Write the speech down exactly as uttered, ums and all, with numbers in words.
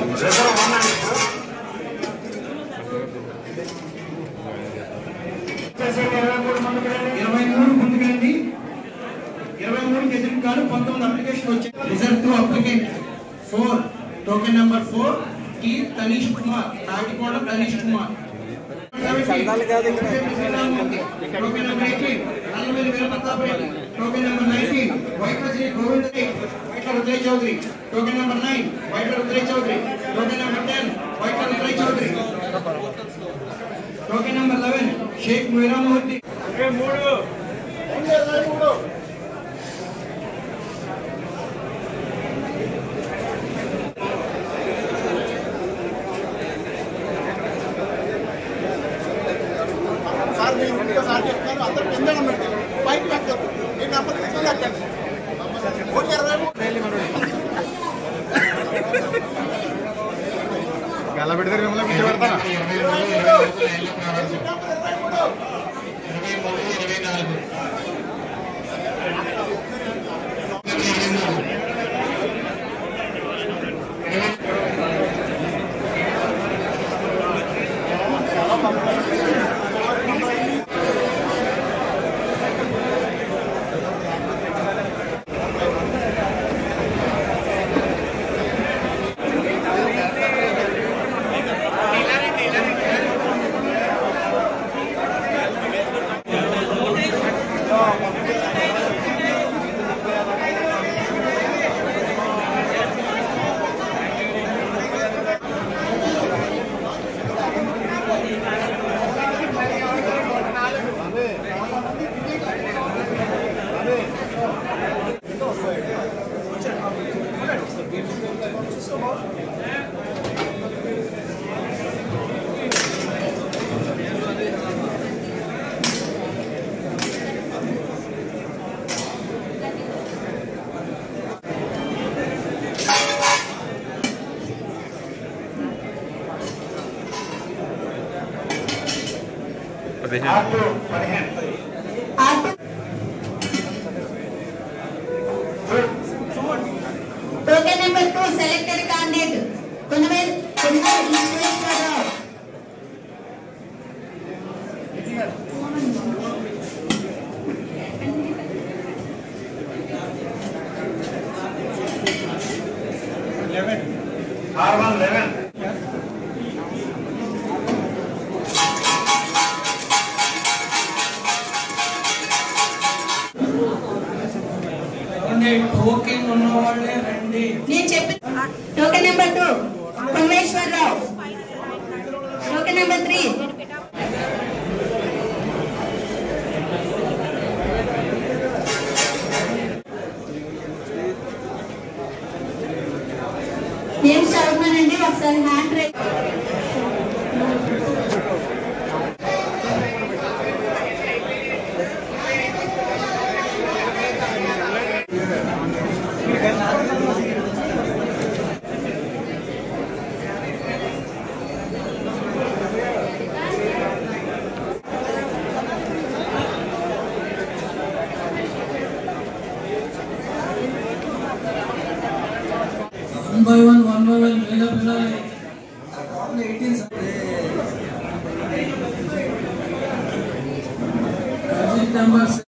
ఇరవై మూడు ముందుకండి. ఇరవై మూడు ఎదురు కాదు పంతొమ్మిది అప్లికేషన్ వచ్చాయి. Result to applicant four token number four T Tanish Kumar, Tatikota Tanish Kumar. Token number eighteen Nallamalli Veeraprathap Reddy. Token number nineteen Vaitla Sri Govinda Vaitla Rudraiah Chowdary. Token number nine Vaitla Rudraiah Chowdary. Token number ten Vaitla Rudraiah Chowdary. Token number eleven Sheikh Meeramurthy. ఎలా పెడతారు మిమ్మల్ని కూర్చో పెడతారా? Token number two, selected candidate. Kunal Kunal Ishweshwarrao. eleven R one eleven. Token ఉన్న వాళ్ళే రండి. నేను చెప్పి token number two Parameswararao. Token number three name చదవమనండి ఒకసారి hand write. One by one, one by one, mega mega. eighteen. Number